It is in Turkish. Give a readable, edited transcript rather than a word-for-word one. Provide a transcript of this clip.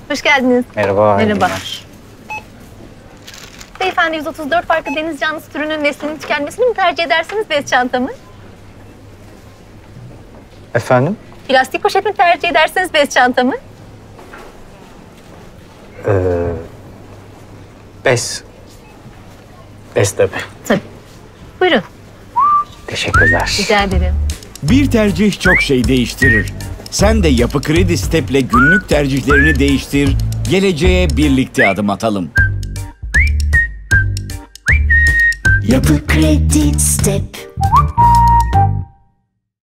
Hoş geldiniz. Merhaba. iyi Merhaba. günler. Beyefendi 134 farklı deniz canlısı türünün neslinin tükenmesini mi tercih edersiniz, bez çantamı? Efendim? Plastik poşet mi tercih edersiniz, bez çantamı? Bez. Bez tabii. Tabii. Buyurun. Teşekkürler. Rica ederim. Bir tercih çok şey değiştirir. Sen de Yapı Kredi Step'le günlük tercihlerini değiştir, geleceğe birlikte adım atalım. Yapı Kredi Step.